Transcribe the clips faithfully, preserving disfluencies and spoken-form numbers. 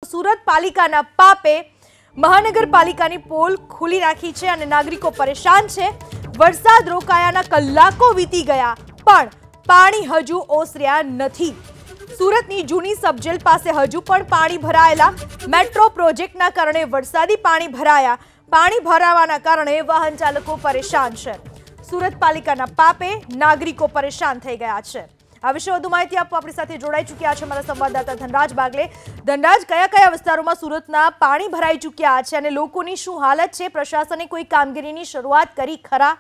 સુરત પાલિકાના પાપે મહાનગરપાલિકાની પોલ ખુલી નાખી છે અને નાગરિકો પરેશાન છે। વરસાદ રોકાયાના કલાકો વીતી ગયા પણ પાણી હજુ ઓસર્યા નથી। સુરતની જૂની સબજેલ પાસે હજુ પણ પાણી ભરાયેલા। મેટ્રો પ્રોજેક્ટના કારણે વરસાદી પાણી ભરાયા। પાણી ભરાવાના કારણે વાહન ચાલકો પરેશાન છે। સુરત પાલિકાના પાપે નાગરિકો પરેશાન થઈ ગયા છે। આ વિશે વધુ માહિતી આપવા આપણી સાથે જોડાઈ ચૂક્યા છે અમારા સંવાદદાતા ધનરાજ બાગલે। ધનરાજ, કયા કયા વિસ્તારોમાં સુરતના પાણી ભરાઈ ચૂક્યા છે અને લોકોની શું હાલત છે? પ્રશાસને કોઈ કામગીરીની શરૂઆત કરી ખરા?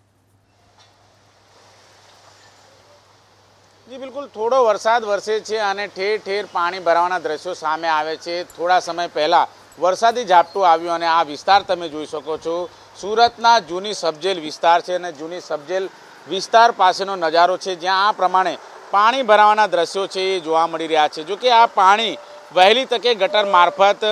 જી બિલકુલ, થોડો વરસાદ વરસે છે અને ઠેર ઠેર પાણી ભરાવાના દ્રશ્યો સામે આવે છે। થોડા સમય પહેલા વરસાદી ઝાપટું આવ્યું અને આ વિસ્તાર તમે જોઈ શકો છો। સુરતના જૂની સબજેલ વિસ્તાર છે અને જૂની સબજેલ વિસ્તાર પાસેનો નજારો છે, જ્યાં આ પ્રમાણે પાણી ભરાવાના દ્રશ્યો છે એ જોવા મળી રહ્યા છે। જો કે આ પાણી વહેલી તકે ગટર મારફત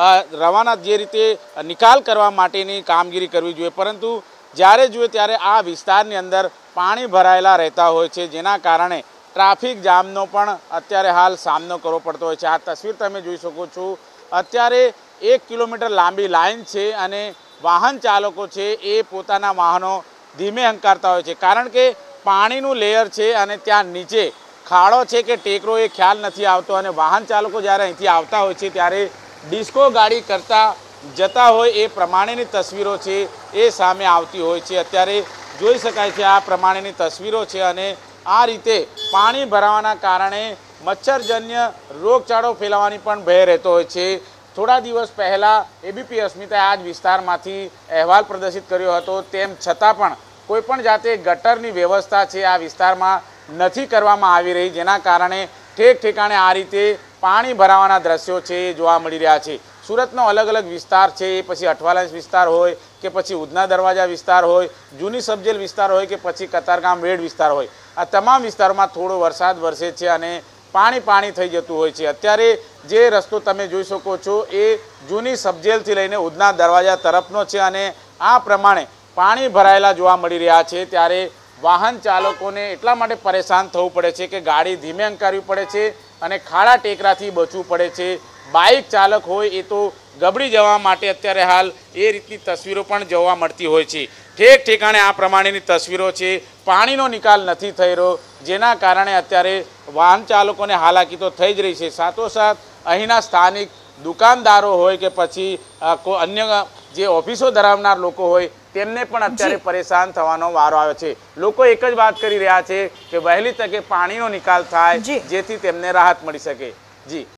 રવાના જે રીતે નિકાલ કરવા માટેની કામગીરી કરવી જોઈએ, પરંતુ જ્યારે જોઈએ ત્યારે આ વિસ્તારની અંદર પાણી ભરાયેલા રહેતા હોય છે, જેના કારણે ટ્રાફિક જામનો પણ અત્યારે હાલ સામનો કરવો પડતો હોય છે। આ તસવીર તમે જોઈ શકો છો। અત્યારે એક કિલોમીટર લાંબી લાઈન છે અને વાહન ચાલકો છે એ પોતાના વાહનો ધીમે હંકારતા હોય છે, કારણ કે પાણીનું લેયર છે અને ત્યાં નીચે ખાડો છે કે ટેકરો એ ખ્યાલ નથી આવતો અને વાહન ચાલકો જ્યારે અહીંથી આવતા હોય છે ત્યારે ડિસ્કો ગાડી કરતા જતા હોય એ પ્રમાણેની તસવીરો છે એ સામે આવતી હોય છે। અત્યારે જોઈ શકાય છે આ પ્રમાણેની તસવીરો છે અને આ રીતે પાણી ભરાવાના કારણે મચ્છરજન્ય રોગચાળો ફેલાવાની પણ ભય રહેતો હોય છે। થોડા દિવસ પહેલાં એબીપી અસ્મિતાએ આ જ વિસ્તારમાંથી અહેવાલ પ્રદર્શિત કર્યો હતો, તેમ છતાં પણ કોઈપણ જાતે ગટરની વ્યવસ્થા છે આ વિસ્તારમાં નથી કરવામાં આવી રહી, જેના કારણે ઠેક ઠેકાણે આ રીતે પાણી ભરાવાના દ્રશ્યો છે એ જોવા મળી રહ્યા છે। સુરતનો અલગ અલગ વિસ્તાર છે, એ પછી અઠવાલાઇન્સ વિસ્તાર હોય કે પછી ઉધના દરવાજા વિસ્તાર હોય, જૂની સબજેલ વિસ્તાર હોય કે પછી કતારગામ વેડ વિસ્તાર હોય, આ તમામ વિસ્તારોમાં થોડો વરસાદ વરસે છે અને પાણી પાણી થઈ જતું હોય છે। અત્યારે જે રસ્તો તમે જોઈ શકો છો એ જૂની સબજેલથી લઈને ઉધના દરવાજા તરફનો છે અને આ પ્રમાણે પાણી ભરાયેલા જોવા મળી રહ્યા છે। ત્યારે વાહન ચાલકોને એટલા માટે પરેશાન થવું પડે છે કે ગાડી ધીમે હંકારવી પડે છે અને ખાડા ટેકરાથી બચવું પડે છે। બાઇક ચાલક હોય એ તો ગબડી જવા માટે અત્યારે હાલ એ રીતની તસવીરો પણ જોવા મળતી હોય છે। ઠેક ઠેકાણે આ પ્રમાણેની તસવીરો છે। પાણીનો નિકાલ નથી થઈ રહ્યો, જેના કારણે અત્યારે વાહન ચાલકોને હાલાકી તો થઈ જ રહી છે, સાથોસાથ અહીંના સ્થાનિક દુકાનદારો હોય કે પછી અન્ય જે ઓફિસો ધરાવનાર લોકો હોય તેમને પણ અત્યારે પરેશાન થવાનો વારો આવ્યો છે। લોકો એક જ વાત કરી રહ્યા છે કે વહેલી તકે પાણીનો નિકાલ થાય જેથી તેમને રાહત મળી શકે। જી।